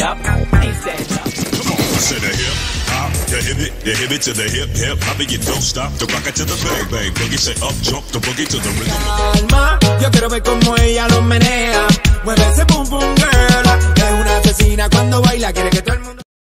up. Ain't stand up. Come on, I said the hip hop, the hip it to the hip hop, and you don't stop the rock it to the bang bang boogie. Say up, jump the boogie to the rhythm. Calma, yo quiero ver cómo ella lo menea. Mueve ese boom boom girl. Es una asesina cuando baila, quiere que todo el mundo